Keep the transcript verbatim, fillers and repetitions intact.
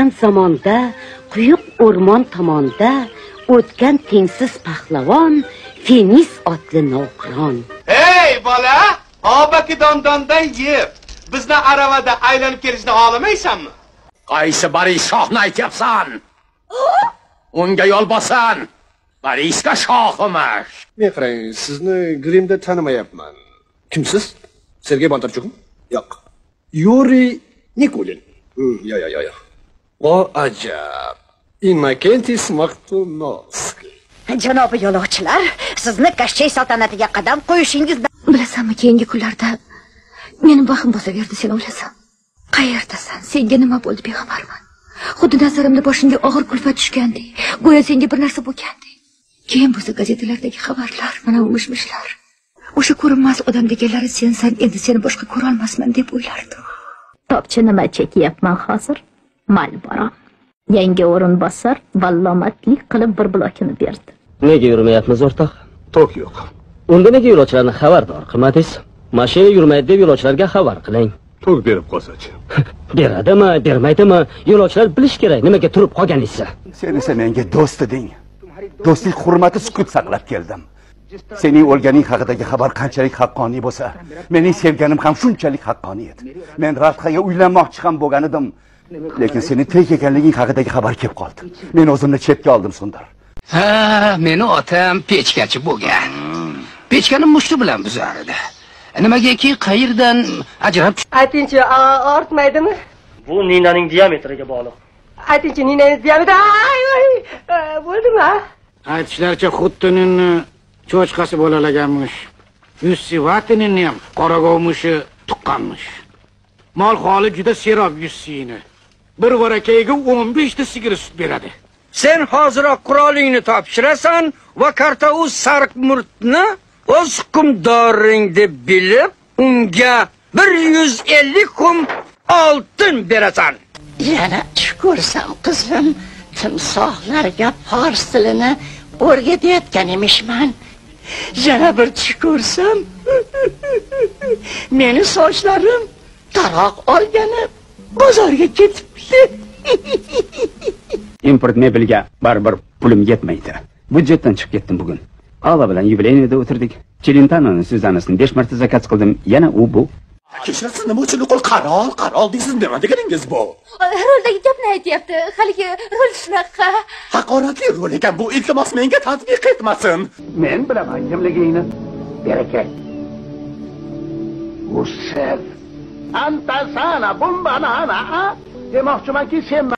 o'tgan zamonda quyuq o'rmon tomonda o'tgan tengsiz pahlavon Fenis otli navqiron. Ey bola, obaki dondondan yeb, bizni aravada aylanib kelishni xohlamaysanmi? Qaysi Boris shohni aytyapsan? Unga yo'l bosan. Boriska shohimish. Men qarang, sizni Grimda tanimayapman. Kimsiz? Sergey Bondarchukmi? Yo'q. Yuriy Nikulin. Yo, yo, yo, yo. O ajab. Innokentis Maktunovskiy. Janob yo'lovchilar, sizni Kashchay saltanatiga qadam qo'yishingizdan bilasanmi, keyingi kunlarda meni baxim bosaverdi, sen o'ylasan. Qayerdasan? Senga nima bo'ldi, bexabarman. Xuddi nazarimda boshingga og'ir kulfat tushgandek, go'yo senga bir narsa bo'lgandek. Keyin bo'lsa gazetalardagi xabarlar, mana u mishmishlar. O'sha ko'rinmas odam deganlari sensan, endi seni boshqa ko'ra olmasman deb o'ylardim. Topchi nima chekyapman hozir? Malboro. Yangi o'rinbosar vallomatlik qilib bir blokini berdi. Nega yurmayapmiz o'rtoq? Tok yo'q. Unda nega yo'lovchilarni xabardor qilmadingiz? Mashina yurmaydi deb yo'lovchilarga xabar qiling. Tok berib qolsa-chi. Beradimi, bermaydimi? Yo'lovchilar bilish kerak nimaga turib qolganingizni. Sen esa menga do'st eding. Do'stlik hurmati sukut saqlab keldim. Sening o'lganing haqidagi xabar qanchalik haqqoniy bo'lsa, mening sevganim ham shunchalik haqqoniy edi. Men Radxaga uylanmoqchi ham bo'lgan edim. Lekin sening tirik ekanliging haqidagi xabar kelib qoldi. Men o'zimni chetga oldim, Sundar. Ha, meni otam pechkachi bo'lgan. Pechkani mushti bilan buzar edi. Nimagaki qayerdan ajrab aytingchi, ortmaydimi? Bu ninaning diametriga bog'liq. Aytingchi, ninaning diametri ay ay bo'ldimi? Aytishlaricha xuddininni cho'chqasi bo'lalaganmish. Yussivatinini ham qoragovmushi tuqqanmish. Mol holi juda serob Yussini. Bir varakayga o'n besh ta sigir sut beradi. Sen hoziroq qurolingni topshirasan va Kartauz sariq murtni o'z hukmdoring deb bilib, unga bir yuz ellik kum oltin berasan. yana tush ko'rsam qizim, timsohlarga fors tilini o'rgatayotgan emishman. Yana bir tush ko'rsam, meni sochlarim taroq olgani bozorga ketibdi. Import mebelga baribir pulim yetmaydi. Budjetdan chiqib ketdim bugun. Ava bilan yubileyda o'tirdik. Chilintanoning Suzanasini besh marta zakaz qildim. Yana u bu. Kechirasiz, nima uchun qo'l qarol, qarol deysiz, nima deganingiz bu? Roldagi gapni aytyapti. Haligi rol shunaqa. Haqoratli rol ekan bu, iltimos menga tatbiq etmasin. Men bilaman kimligingni. Berakay. Usef. Anta sana bombanana. Demoqchimanki sen